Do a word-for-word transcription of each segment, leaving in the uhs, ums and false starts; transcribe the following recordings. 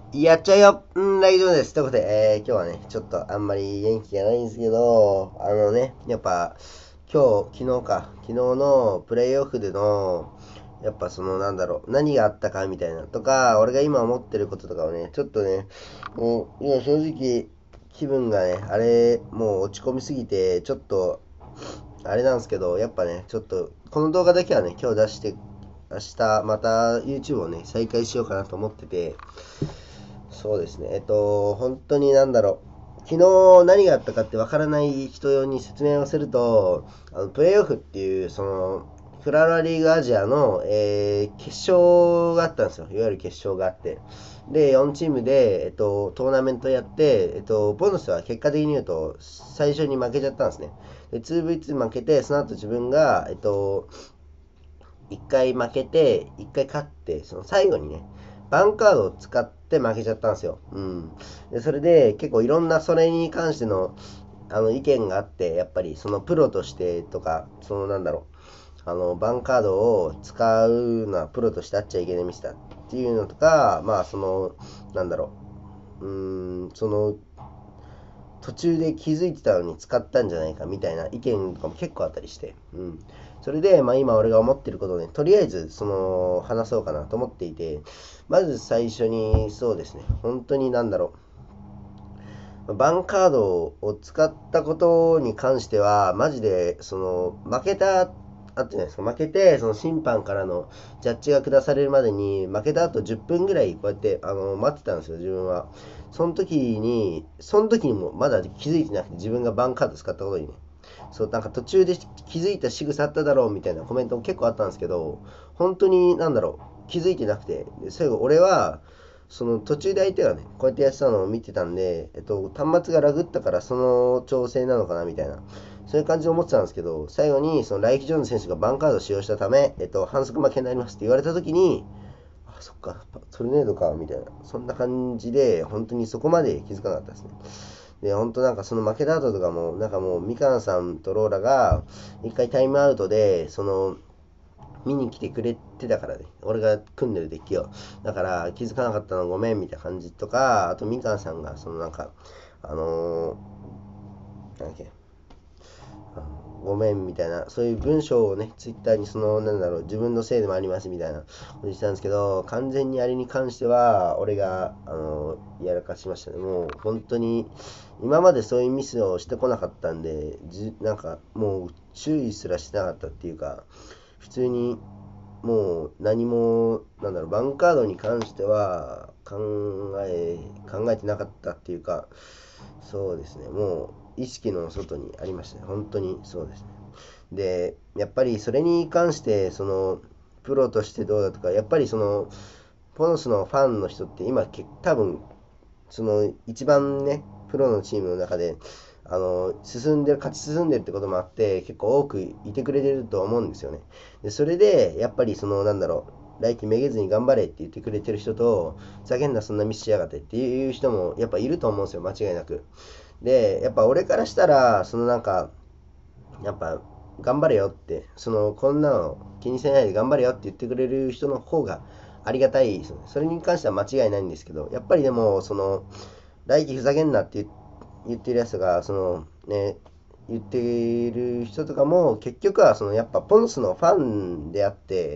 やっちゃうよ。うん、大丈夫です。ということで、えー、今日はね、ちょっとあんまり元気がないんですけど、あのね、やっぱ、今日、昨日か、昨日のプレイオフでの、やっぱそのなんだろう、何があったかみたいなとか、俺が今思ってることとかをね、ちょっとね、もう、今正直、気分がね、あれ、もう落ち込みすぎて、ちょっと、あれなんですけど、やっぱね、ちょっと、この動画だけはね、今日出して、明日、また YouTube をね、再開しようかなと思ってて、そうですね。えっと、本当になんだろう。昨日何があったかってわからない人用に説明をすると、あのプレーオフっていう、その、フララリーグアジアの、えー決勝があったんですよ。いわゆる決勝があって。で、よんチームで、えっと、トーナメントやって、えっと、ボーナスは結果的に言うと、最初に負けちゃったんですね。で、ツーブイツー 負けて、その後自分が、えっと、いっかい負けて、いっかい勝って、その最後にね、バンカードを使って負けちゃったんですよ。うん。で、それで結構いろんなそれに関しての、あの意見があって、やっぱりそのプロとしてとか、そのなんだろう、あの、バンカードを使うのはプロとしてあっちゃいけないミスだっていうのとか、まあその、なんだろう、うーん、その、途中で気づいてたのに使ったんじゃないかみたいな意見とかも結構あったりして、うん。それで、まあ今俺が思ってることをね、とりあえず、その、話そうかなと思っていて、まず最初に、そうですね、本当になんだろう、バンカードを使ったことに関しては、マジで、その、負けた、あってじゃないですか、負けて、その審判からのジャッジが下されるまでに、負けた後じゅっぷんぐらい、こうやって、あの、待ってたんですよ、自分は。その時に、その時にもまだ気づいてなくて、自分がバンカード使ったことにね。そう、なんか途中で気づいた仕草あっただろうみたいなコメントも結構あったんですけど、本当になんだろう、気づいてなくて、で最後俺は、その途中で相手がね、こうやってやってたのを見てたんで、えっと、端末がラグったからその調整なのかなみたいな、そういう感じで思ってたんですけど、最後にそのライキ・ジョーンズ選手がバンカードを使用したため、えっと、反則負けになりますって言われた時に、あ、そっか、トルネードか、みたいな、そんな感じで、本当にそこまで気づかなかったですね。で、本当なんかその負けた後とかも、なんかもうみかんさんとローラが一回タイムアウトで、その見に来てくれてたからね。俺が組んでるデッキを。だから気づかなかったのごめんみたいな感じとか、あとみかんさんがそのなんか、あのー、なんだっけ、ごめんみたいな、そういう文章をね、ツイッターにその、なんだろう、自分のせいでもありますみたいなこと言ってたんですけど、完全にあれに関しては、俺が、あの、やらかしましたね。もう、本当に、今までそういうミスをしてこなかったんで、じなんか、もう、注意すらしてなかったっていうか、普通に、もう、何も、なんだろう、バンカードに関しては、考え、考えてなかったっていうか、そうですね、もう意識の外にありましたね。本当にそうですね。で、やっぱりそれに関して、その、プロとしてどうだとか、やっぱりその、ポノスのファンの人って今、け多分、その、一番ね、プロのチームの中で、あの、進んでる、勝ち進んでるってこともあって、結構多くいてくれてると思うんですよね。で、それで、やっぱりその、なんだろう、来季めげずに頑張れって言ってくれてる人と、ふざけんなそんなミスしやがってっていう人もやっぱいると思うんですよ、間違いなく。で、やっぱ俺からしたら、そのなんか、やっぱ頑張れよって、そのこんなの気にせないで頑張れよって言ってくれる人の方がありがたいですね。それに関しては間違いないんですけど、やっぱりでも、その、来季ふざけんなって言ってるやつが、そのね、言ってる人とかも結局はそのやっぱポンスのファンであって、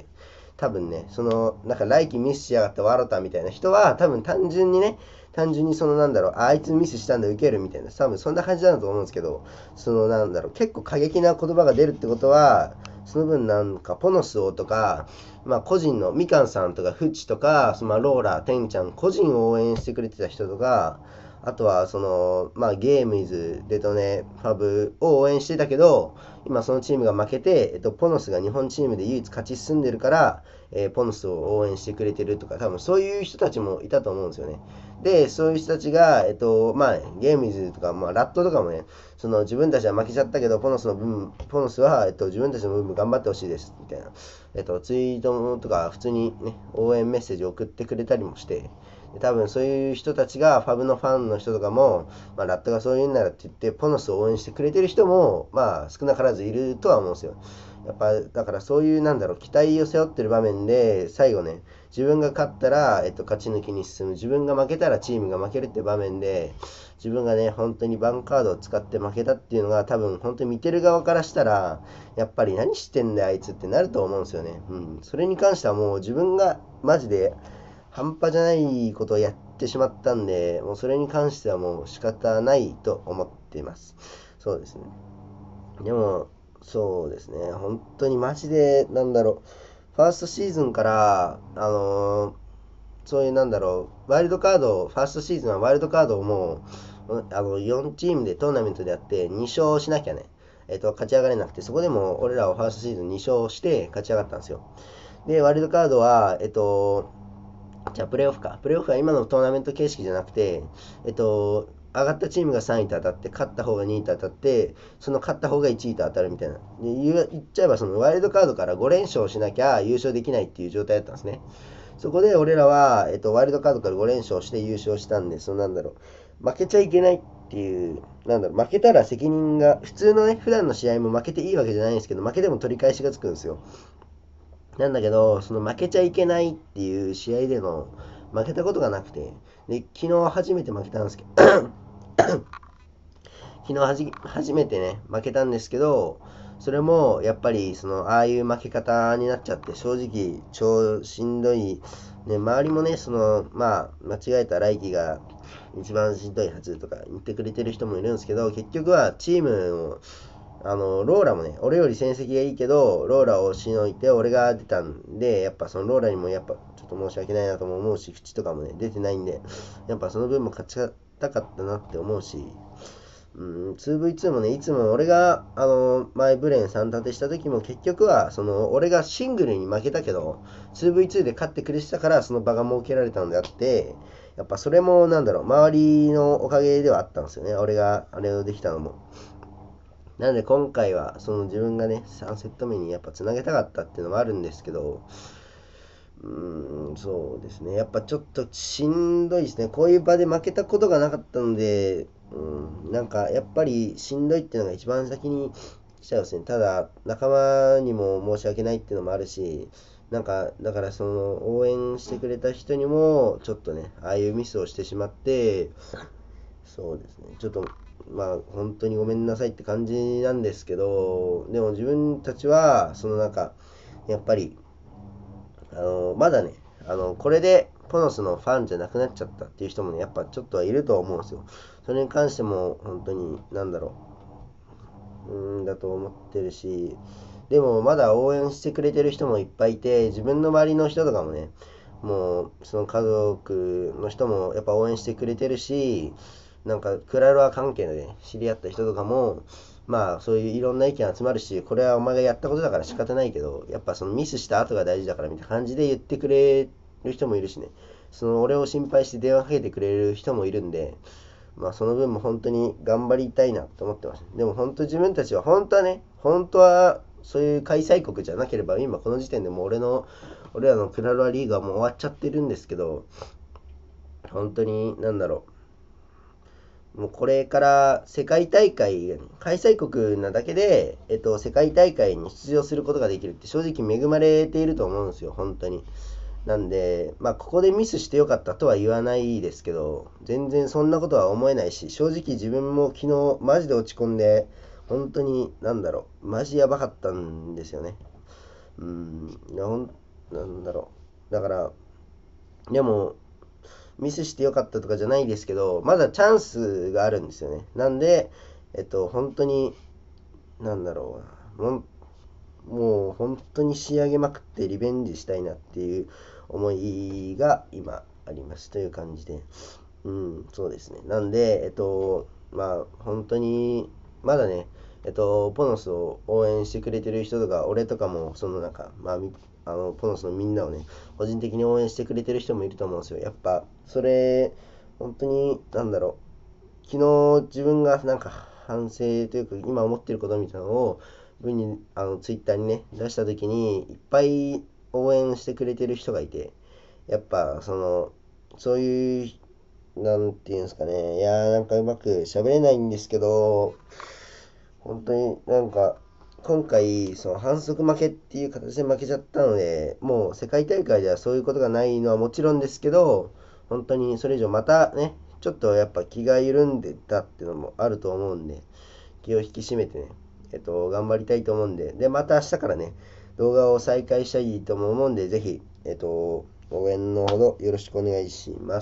多分ね、そのなんか来季ミスしやがって笑ったみたいな人は多分単純にね、単純にそのなんだろう、あいつミスしたんだ受けるみたいな、多分そんな感じだと思うんですけど、そのなんだろう、結構過激な言葉が出るってことは、その分なんかポノスをとか、まあ個人のみかんさんとかフッチとか、まあ、ローラ、テンちゃん個人を応援してくれてた人とか、あとはその、まあ、ゲームイズ、デトネ、ファブを応援してたけど、今そのチームが負けて、えっと、ポノスが日本チームで唯一勝ち進んでるから、えーポノスを応援してくれてるとか、多分そういう人たちもいたと思うんですよね。で、そういう人たちが、えっと、まあ、ゲームイズとか、まあ、ラットとかもね、その自分たちは負けちゃったけど、ポノスの分、ポノスは、えっと、自分たちの分も頑張ってほしいです、みたいな、えっと、ツイートとか、普通にね、応援メッセージを送ってくれたりもして、多分そういう人たちがファブのファンの人とかも、まあ、ラットがそういうんならって言ってポノスを応援してくれてる人もまあ少なからずいるとは思うんですよ。 やっぱだからそういうなんだろう期待を背負ってる場面で最後ね自分が勝ったら、えっと、勝ち抜きに進む、自分が負けたらチームが負けるって場面で自分がね本当にバンカードを使って負けたっていうのが多分本当に見てる側からしたらやっぱり何してんだよあいつってなると思うんですよね。うん、それに関してはもう自分がマジで半端じゃないことをやってしまったんで、もうそれに関してはもう仕方ないと思っています。そうですね。でも、そうですね。本当にマジで、なんだろう。ファーストシーズンから、あのーそういうなんだろう、ワイルドカード、ファーストシーズンはワイルドカードをもう、あの、よんチームでトーナメントでやってに勝しなきゃね、えっと、勝ち上がれなくて、そこでも俺らはファーストシーズンに勝して勝ち上がったんですよ。で、ワイルドカードは、えっと、じゃあプレーオフか。プレーオフは今のトーナメント形式じゃなくて、えっと、上がったチームがさんいと当たって、勝った方がにいと当たって、その勝った方がいちいと当たるみたいな。で言言っちゃえば、そのワイルドカードからご連勝しなきゃ優勝できないっていう状態だったんですね。そこで俺らは、えっと、ワイルドカードからご連勝して優勝したんで、そのなんだろう、負けちゃいけないっていう、なんだろう、負けたら責任が、普通のね、普段の試合も負けていいわけじゃないんですけど、負けても取り返しがつくんですよ。なんだけど、その負けちゃいけないっていう試合での負けたことがなくて、で、昨日初めて負けたんですけど、昨日はじ初めてね、負けたんですけど、それもやっぱりそのああいう負け方になっちゃって正直超しんどい、ね、周りもねそのまあ間違えた来季が一番しんどいはずとか言ってくれてる人もいるんですけど、結局はチームをあのローラもね俺より成績がいいけどローラをしのいて俺が出たんで、やっぱそのローラにもやっぱちょっと申し訳ないなとも思うし、口とかもね出てないんで、やっぱその分も勝ちたかったなって思うし、うん、ツーブイツー もね、いつも俺が、あの、前ブレンさん立てした時も結局は、その、俺がシングルに負けたけど、ツーブイツー で勝ってくれてたから、その場が設けられたのであって、やっぱそれも、なんだろう、周りのおかげではあったんですよね。俺があれをできたのも。なんで今回は、その自分がね、さんセット目にやっぱつなげたかったっていうのもあるんですけど、うーん、そうですね。やっぱちょっとしんどいですね。こういう場で負けたことがなかったので、うん、なんかやっぱりしんどいっていうのが一番先に来ちゃうですね。ただ、仲間にも申し訳ないっていうのもあるし、なんか、だからその応援してくれた人にも、ちょっとね、ああいうミスをしてしまって、そうですね。ちょっと、まあ、本当にごめんなさいって感じなんですけど、でも自分たちは、そのなんか、やっぱり、あのまだね、あのこれでポノスのファンじゃなくなっちゃったっていう人もね、やっぱちょっとはいると思うんですよ。それに関しても本当になんだろう、うーんだと思ってるし、でもまだ応援してくれてる人もいっぱいいて、自分の周りの人とかもね、もうその家族の人もやっぱ応援してくれてるし、なんかクラロワ関係で、ね、知り合った人とかもまあそういういろんな意見集まるし、これはお前がやったことだから仕方ないけど、やっぱそのミスした後が大事だからみたいな感じで言ってくれる人もいるしね、その俺を心配して電話かけてくれる人もいるんで、まあその分も本当に頑張りたいなと思ってます。でも本当自分たちは本当はね、本当はそういう開催国じゃなければ今この時点でもう俺の俺らのクラロワリーグはもう終わっちゃってるんですけど、本当になんだろう、もうこれから世界大会、開催国なだけで、えっと、世界大会に出場することができるって正直恵まれていると思うんですよ、本当に。なんで、まあ、ここでミスしてよかったとは言わないですけど、全然そんなことは思えないし、正直自分も昨日マジで落ち込んで、本当に、なんだろう、マジやばかったんですよね。うん、いやほんなんだろう。だから、でも、ミスしてよかったとかじゃないですけど、まだチャンスがあるんですよね。なんで、えっと、本当に、なんだろうな、もう、もう本当に仕上げまくってリベンジしたいなっていう思いが今ありますという感じで、うん、そうですね。なんで、えっと、まあ、本当に、まだね、えっと、ポノスを応援してくれてる人とか、俺とかも、そのなんか、まあ、あの、ポノスのみんなをね、個人的に応援してくれてる人もいると思うんですよ。やっぱ、それ、本当に、なんだろう、昨日自分がなんか反省というか、今思ってることみたいなのを、文に、あの、ツイッターにね、出した時に、いっぱい応援してくれてる人がいて、やっぱ、その、そういうなんていうんですかね。いやーなんかうまく喋れないんですけど、本当になんか今回、その反則負けっていう形で負けちゃったので、もう世界大会ではそういうことがないのはもちろんですけど、本当にそれ以上またね、ちょっとやっぱ気が緩んでたっていうのもあると思うんで、気を引き締めてね、えっと、頑張りたいと思うんで、で、また明日からね、動画を再開したいとも思うんで、ぜひ、えっと、応援のほどよろしくお願いします。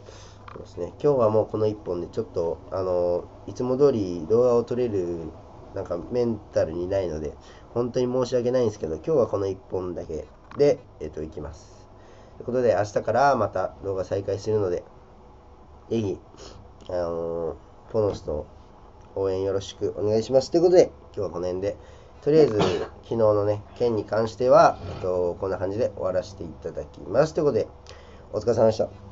そうですね、今日はもうこのいっぽんでちょっと、あの、いつも通り動画を撮れる、なんかメンタルにないので、本当に申し訳ないんですけど、今日はこのいっぽんだけで、えっと、いきます。ということで、明日からまた動画再開するので、ぜひ、あのフォローと応援よろしくお願いします。ということで、今日はこの辺で、とりあえず、昨日のね、件に関しては、えっと、こんな感じで終わらせていただきます。ということで、お疲れ様でした。